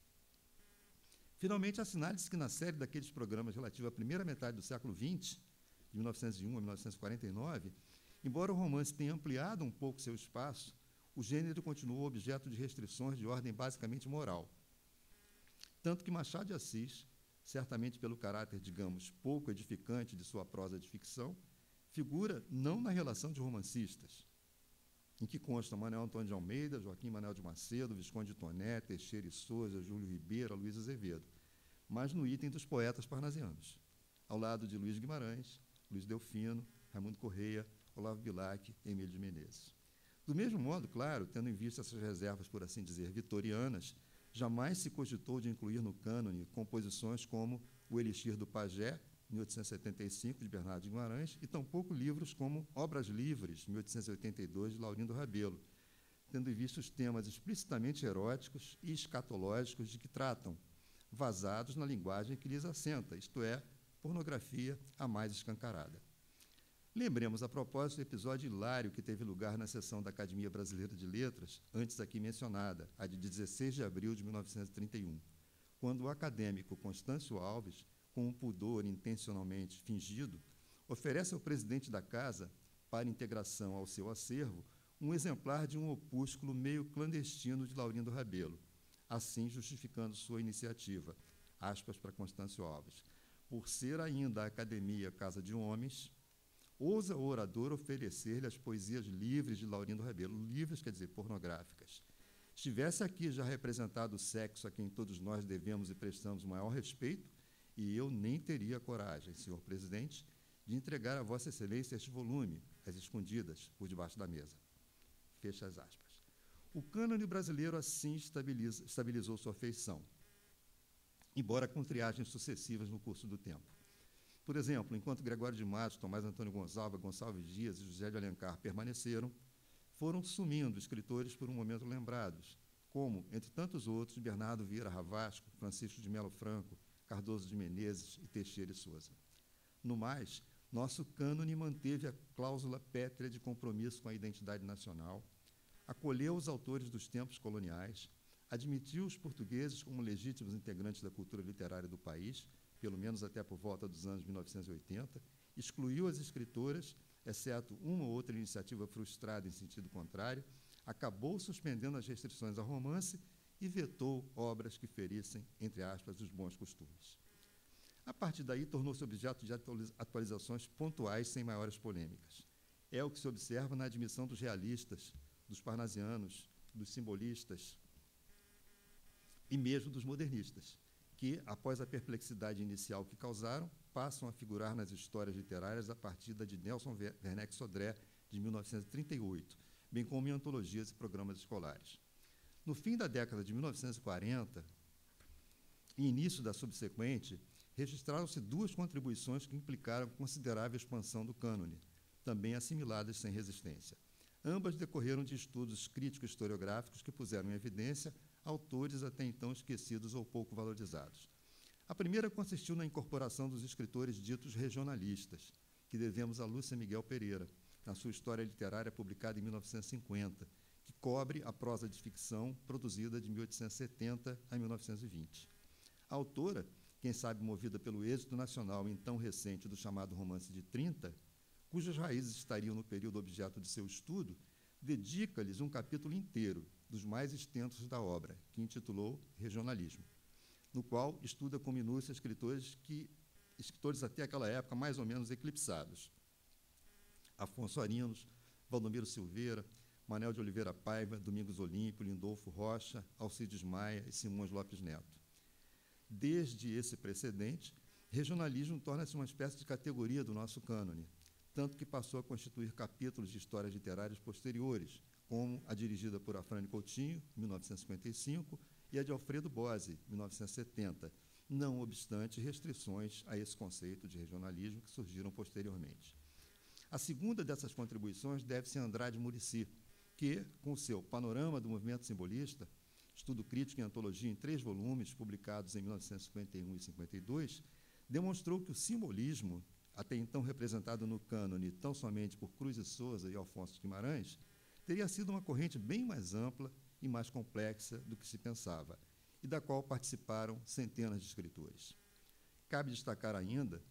Finalmente, assinale-se que na série daqueles programas relativos à primeira metade do século XX, de 1901 a 1949, embora o romance tenha ampliado um pouco seu espaço, o gênero continuou objeto de restrições de ordem basicamente moral. Tanto que Machado de Assis, certamente pelo caráter, digamos, pouco edificante de sua prosa de ficção, figura não na relação de romancistas, em que constam Manuel Antônio de Almeida, Joaquim Manuel de Macedo, Visconde de Toné, Teixeira e Souza, Júlio Ribeiro, Luiz Azevedo, mas no item dos poetas parnasianos, ao lado de Luiz Guimarães, Luiz Delfino, Raimundo Correia, Olavo Bilac e Emílio de Menezes. Do mesmo modo, claro, tendo em vista essas reservas, por assim dizer, vitorianas, jamais se cogitou de incluir no cânone composições como O Elixir do Pajé, 1875, de Bernardo de Guimarães, e tampouco livros como Obras Livres, 1882, de Laurindo Rabelo, tendo em vista os temas explicitamente eróticos e escatológicos de que tratam, vazados na linguagem que lhes assenta, isto é, pornografia a mais escancarada. Lembremos, a propósito, do episódio hilário que teve lugar na sessão da Academia Brasileira de Letras, antes aqui mencionada, a de 16 de abril de 1931, quando o acadêmico Constâncio Alves, com um pudor intencionalmente fingido, oferece ao presidente da casa, para integração ao seu acervo, um exemplar de um opúsculo meio clandestino de Laurindo Rabelo, assim justificando sua iniciativa, aspas para Constâncio Alves. Por ser ainda a academia casa de homens, ousa o orador oferecer-lhe as poesias livres de Laurindo Rabelo, livres quer dizer pornográficas. Estivesse aqui já representado o sexo a quem todos nós devemos e prestamos o maior respeito, e eu nem teria coragem, senhor presidente, de entregar a Vossa Excelência este volume, às escondidas, por debaixo da mesa. Fecha as aspas. O cânone brasileiro assim estabilizou sua feição, embora com triagens sucessivas no curso do tempo. Por exemplo, enquanto Gregório de Matos, Tomás Antônio Gonçalves, Gonçalves Dias e José de Alencar permaneceram, foram sumindo escritores por um momento lembrados, como, entre tantos outros, Bernardo Vieira Ravasco, Francisco de Melo Franco, Cardoso de Menezes e Teixeira e Souza. No mais, nosso cânone manteve a cláusula pétrea de compromisso com a identidade nacional, acolheu os autores dos tempos coloniais, admitiu os portugueses como legítimos integrantes da cultura literária do país, pelo menos até por volta dos anos 1980, excluiu as escritoras, exceto uma ou outra iniciativa frustrada em sentido contrário, acabou suspendendo as restrições ao romance e vetou obras que ferissem, entre aspas, os bons costumes. A partir daí, tornou-se objeto de atualizações pontuais sem maiores polêmicas. É o que se observa na admissão dos realistas, dos parnasianos, dos simbolistas e mesmo dos modernistas, que, após a perplexidade inicial que causaram, passam a figurar nas histórias literárias a partir da de Nelson Werneck Sodré, de 1938, bem como em antologias e programas escolares. No fim da década de 1940 e início da subsequente, registraram-se duas contribuições que implicaram considerável expansão do cânone, também assimiladas sem resistência. Ambas decorreram de estudos crítico-historiográficos que puseram em evidência autores até então esquecidos ou pouco valorizados. A primeira consistiu na incorporação dos escritores ditos regionalistas, que devemos a Lúcia Miguel Pereira, na sua História Literária, publicada em 1950, que cobre a prosa de ficção produzida de 1870 a 1920. A autora, quem sabe movida pelo êxito nacional então recente do chamado romance de 30, cujas raízes estariam no período objeto de seu estudo, dedica-lhes um capítulo inteiro, dos mais extensos da obra, que intitulou Regionalismo, no qual estuda com minúcia escritores até aquela época mais ou menos eclipsados. Afonso Arinos, Valdomiro Silveira, Manuel de Oliveira Paiva, Domingos Olímpio, Lindolfo Rocha, Alcides Maia e Simões Lopes Neto. Desde esse precedente, regionalismo torna-se uma espécie de categoria do nosso cânone, tanto que passou a constituir capítulos de histórias literárias posteriores, como a dirigida por Afrânio Coutinho, 1955, e a de Alfredo Bose, 1970, não obstante restrições a esse conceito de regionalismo que surgiram posteriormente. A segunda dessas contribuições deve-se a Andrade Muricy, que, com seu Panorama do Movimento Simbolista, estudo crítico em antologia em 3 volumes, publicados em 1951 e 52, demonstrou que o simbolismo, até então representado no cânone tão somente por Cruz e Souza e Alfonso de Guimarães, teria sido uma corrente bem mais ampla e mais complexa do que se pensava, e da qual participaram centenas de escritores. Cabe destacar ainda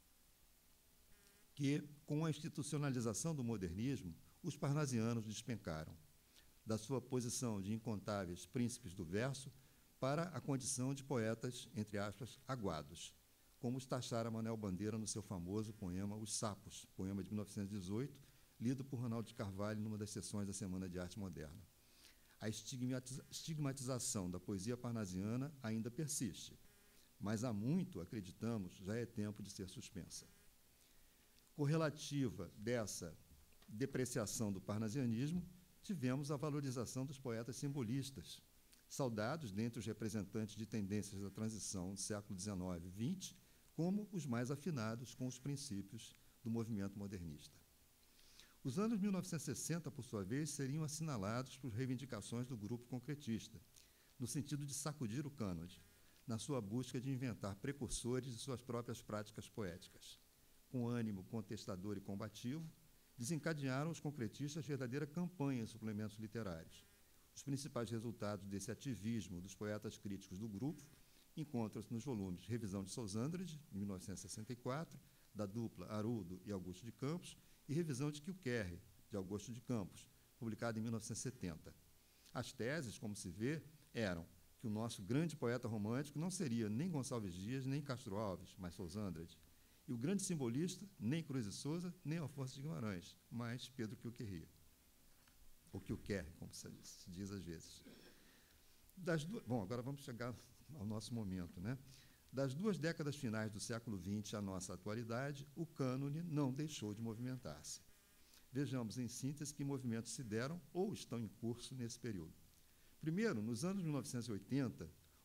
que, com a institucionalização do modernismo, os parnasianos despencaram, da sua posição de incontáveis príncipes do verso para a condição de poetas, entre aspas, aguados, como os taxara Manuel Bandeira no seu famoso poema Os Sapos, poema de 1918, lido por Ronaldo de Carvalho numa das sessões da Semana de Arte Moderna. A estigmatização da poesia parnasiana ainda persiste, mas há muito, acreditamos, já é tempo de ser suspensa. Correlativa dessa depreciação do parnasianismo, tivemos a valorização dos poetas simbolistas, saudados dentre os representantes de tendências da transição do século XIX e XX, como os mais afinados com os princípios do movimento modernista. Os anos 1960, por sua vez, seriam assinalados por reivindicações do grupo concretista, no sentido de sacudir o cânone, na sua busca de inventar precursores de suas próprias práticas poéticas. Com ânimo contestador e combativo, desencadearam os concretistas verdadeira campanha em suplementos literários. Os principais resultados desse ativismo dos poetas críticos do grupo encontram-se nos volumes Revisão de Sousandrede, de 1964, da dupla Haroldo e Augusto de Campos, e Revisão de Quilquerre, de Augusto de Campos, publicada em 1970. As teses, como se vê, eram que o nosso grande poeta romântico não seria nem Gonçalves Dias, nem Castro Alves, mas Sousandrede, e o grande simbolista, nem Cruz e Souza, nem Alfonso de Guimarães, mas Pedro Quilquerre, ou Quilquerre, como se diz às vezes. Bom, agora vamos chegar ao nosso momento, né? Das 2 décadas finais do século XX à nossa atualidade, o cânone não deixou de movimentar-se. Vejamos, em síntese, que movimentos se deram ou estão em curso nesse período. Primeiro, nos anos 1980,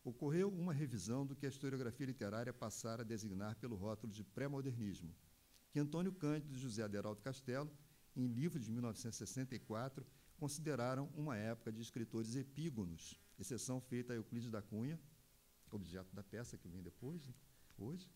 ocorreu uma revisão do que a historiografia literária passara a designar pelo rótulo de pré-modernismo, que Antônio Cândido e José Aderaldo Castelo, em livro de 1964, consideraram uma época de escritores epígonos, exceção feita a Euclides da Cunha, objeto da peça que vem depois, né, hoje,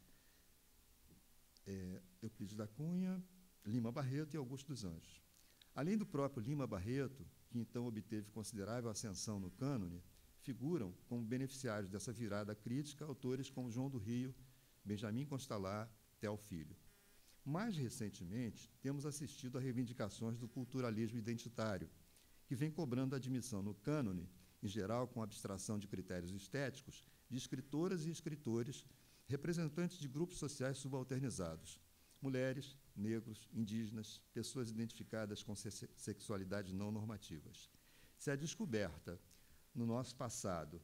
Euclides da Cunha, Lima Barreto e Augusto dos Anjos. Além do próprio Lima Barreto, que então obteve considerável ascensão no cânone, figuram como beneficiários dessa virada crítica autores como João do Rio, Benjamin Constant, Théo Filho. Mais recentemente, temos assistido a reivindicações do culturalismo identitário, que vem cobrando a admissão no cânone, em geral com abstração de critérios estéticos, de escritoras e escritores, representantes de grupos sociais subalternizados, mulheres, negros, indígenas, pessoas identificadas com sexualidades não normativas. Se a descoberta, no nosso passado,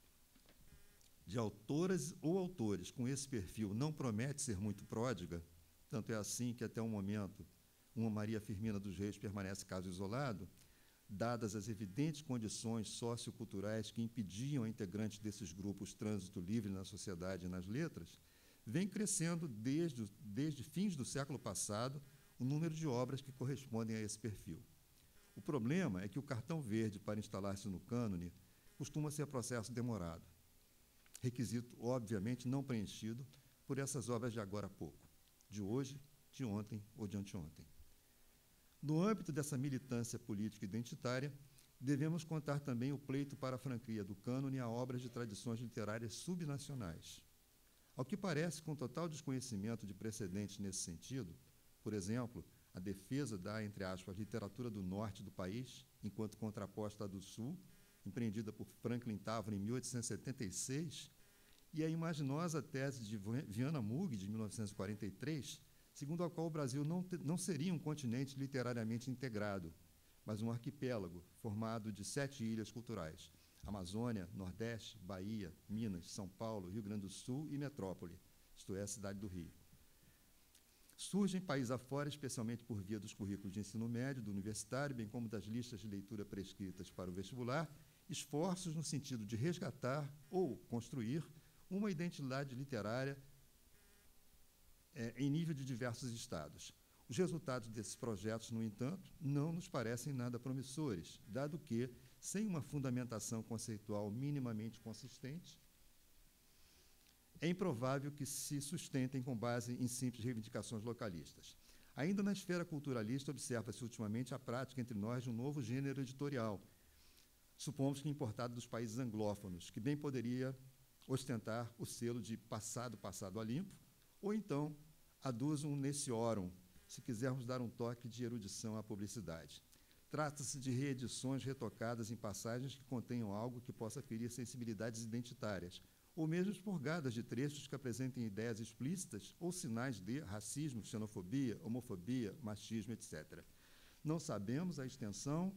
de autoras ou autores com esse perfil não promete ser muito pródiga, tanto é assim que, até o momento, uma Maria Firmina dos Reis permanece caso isolado, dadas as evidentes condições socioculturais que impediam a integrantes desses grupos trânsito livre na sociedade e nas letras, vem crescendo desde fins do século passado o número de obras que correspondem a esse perfil. O problema é que o cartão verde para instalar-se no cânone costuma ser processo demorado, requisito, obviamente, não preenchido por essas obras de agora há pouco, de hoje, de ontem ou de anteontem. No âmbito dessa militância política identitária, devemos contar também o pleito para a franquia do cânone a obras de tradições literárias subnacionais. Ao que parece, com total desconhecimento de precedentes nesse sentido, por exemplo, a defesa da, entre aspas, literatura do norte do país, enquanto contraposta à do sul, empreendida por Franklin Tavora em 1876, e a imaginosa tese de Viana Mug, de 1943, segundo a qual o Brasil não seria um continente literariamente integrado, mas um arquipélago formado de 7 ilhas culturais: Amazônia, Nordeste, Bahia, Minas, São Paulo, Rio Grande do Sul e Metrópole, isto é, a cidade do Rio. Surgem país afora, especialmente por via dos currículos de ensino médio, do universitário, bem como das listas de leitura prescritas para o vestibular, esforços no sentido de resgatar ou construir uma identidade literária em nível de diversos estados. Os resultados desses projetos, no entanto, não nos parecem nada promissores, dado que, sem uma fundamentação conceitual minimamente consistente, é improvável que se sustentem com base em simples reivindicações localistas. Ainda na esfera culturalista, observa-se ultimamente a prática entre nós de um novo gênero editorial, supomos que importado dos países anglófonos, que bem poderia ostentar o selo de passado a limpo, ou então adusum neciorum, se quisermos dar um toque de erudição à publicidade. Trata-se de reedições retocadas em passagens que contenham algo que possa ferir sensibilidades identitárias, ou mesmo expurgadas de trechos que apresentem ideias explícitas ou sinais de racismo, xenofobia, homofobia, machismo, etc. Não sabemos a extensão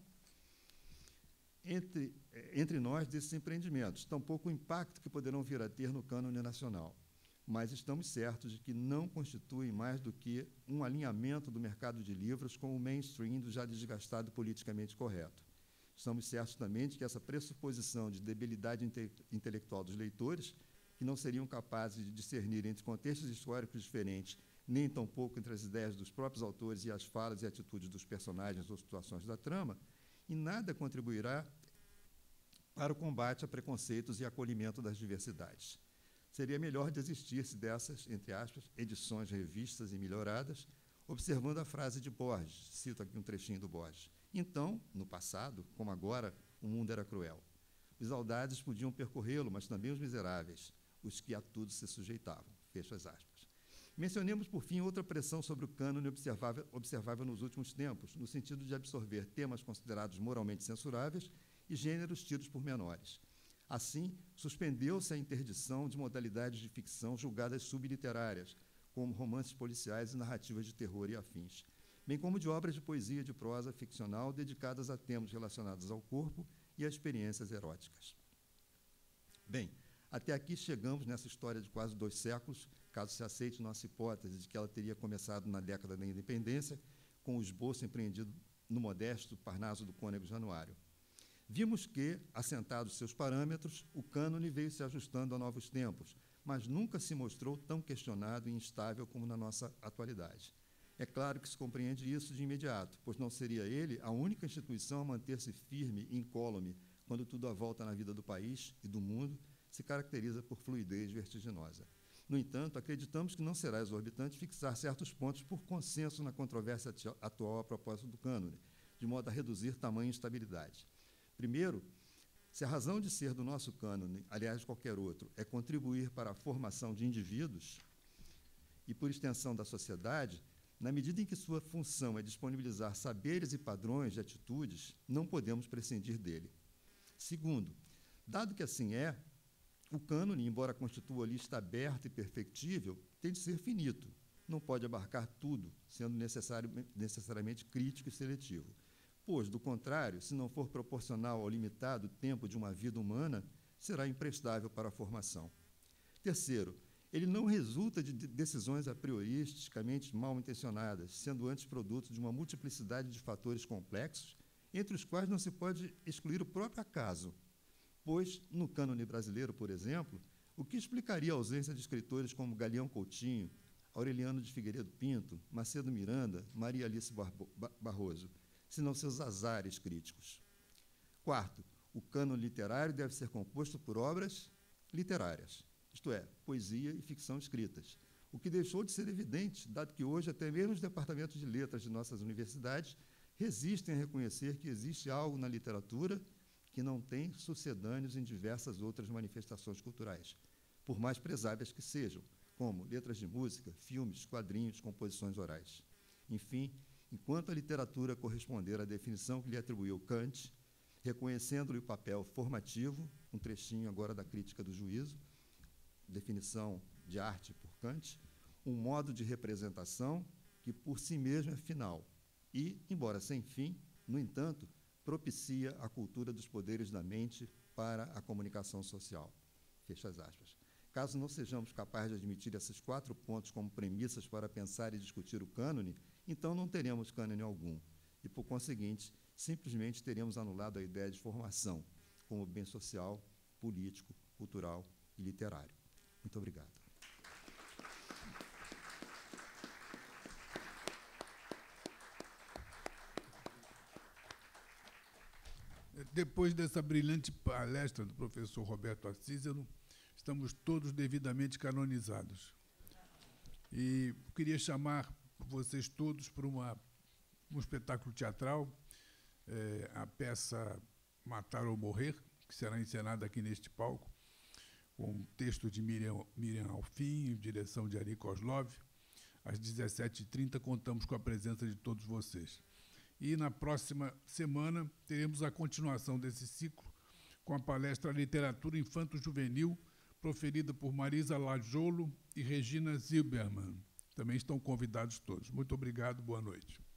entre nós desses empreendimentos, tampouco o impacto que poderão vir a ter no cânone nacional, mas estamos certos de que não constituem mais do que um alinhamento do mercado de livros com o mainstream do já desgastado politicamente correto. Estamos certos também de que essa pressuposição de debilidade intelectual dos leitores, que não seriam capazes de discernir entre contextos históricos diferentes, nem tampouco entre as ideias dos próprios autores e as falas e atitudes dos personagens ou situações da trama, em nada contribuirá para o combate a preconceitos e acolhimento das diversidades. Seria melhor desistir-se dessas, entre aspas, edições revistas e melhoradas, observando a frase de Borges, cito aqui um trechinho do Borges. Então, no passado, como agora, o mundo era cruel. Os audazes podiam percorrê-lo, mas também os miseráveis, os que a tudo se sujeitavam. Fecho as aspas. Mencionemos, por fim, outra pressão sobre o cânone observável nos últimos tempos, no sentido de absorver temas considerados moralmente censuráveis e gêneros tidos por menores. Assim, suspendeu-se a interdição de modalidades de ficção julgadas subliterárias, como romances policiais e narrativas de terror e afins, bem como de obras de poesia e de prosa ficcional dedicadas a temas relacionados ao corpo e a experiências eróticas. Bem, até aqui chegamos nessa história de quase 2 séculos, caso se aceite nossa hipótese de que ela teria começado na década da Independência, com o esboço empreendido no modesto Parnaso do Cônego Januário. Vimos que, assentados seus parâmetros, o cânone veio se ajustando a novos tempos, mas nunca se mostrou tão questionado e instável como na nossa atualidade. É claro que se compreende isso de imediato, pois não seria ele a única instituição a manter-se firme e incólume quando tudo à volta na vida do país e do mundo se caracteriza por fluidez vertiginosa. No entanto, acreditamos que não será exorbitante fixar certos pontos por consenso na controvérsia atual a propósito do cânone, de modo a reduzir tamanha instabilidade. Primeiro, se a razão de ser do nosso cânone, aliás de qualquer outro, é contribuir para a formação de indivíduos e, por extensão, da sociedade, na medida em que sua função é disponibilizar saberes e padrões de atitudes, não podemos prescindir dele. Segundo, dado que assim é, o cânone, embora constitua lista aberta e perfectível, tem de ser finito, não pode abarcar tudo, sendo necessariamente crítico e seletivo. Pois, do contrário, se não for proporcional ao limitado tempo de uma vida humana, será imprestável para a formação. Terceiro, ele não resulta de decisões a prioristicamente mal intencionadas, sendo antes produto de uma multiplicidade de fatores complexos, entre os quais não se pode excluir o próprio acaso, pois, no cânone brasileiro, por exemplo, o que explicaria a ausência de escritores como Galeão Coutinho, Aureliano de Figueiredo Pinto, Macedo Miranda, Maria Alice Barroso, senão seus azares críticos? Quarto, o cânone literário deve ser composto por obras literárias, isto é, poesia e ficção escritas, o que deixou de ser evidente, dado que hoje até mesmo os departamentos de letras de nossas universidades resistem a reconhecer que existe algo na literatura que não tem sucedâneos em diversas outras manifestações culturais, por mais prezáveis que sejam, como letras de música, filmes, quadrinhos, composições orais. Enfim, enquanto a literatura corresponder à definição que lhe atribuiu Kant, reconhecendo-lhe o papel formativo, um trechinho agora da Crítica do Juízo, definição de arte por Kant, um modo de representação que por si mesmo é final e, embora sem fim, no entanto, propicia a cultura dos poderes da mente para a comunicação social. Fecha as aspas. Caso não sejamos capazes de admitir esses 4 pontos como premissas para pensar e discutir o cânone, então não teremos cânone algum e, por conseguinte, simplesmente teremos anulado a ideia de formação como bem social, político, cultural e literário. Muito obrigado. Depois dessa brilhante palestra do professor Roberto Acíselo, estamos todos devidamente canonizados. E queria chamar vocês todos para um espetáculo teatral, a peça Matar ou Morrer, que será encenada aqui neste palco, com texto de Miriam Alfim, direção de Ari Kozlov. Às 17h30, contamos com a presença de todos vocês. E, na próxima semana, teremos a continuação desse ciclo com a palestra Literatura Infanto-Juvenil, proferida por Marisa Lajolo e Regina Zilberman. Também estão convidados todos. Muito obrigado, boa noite.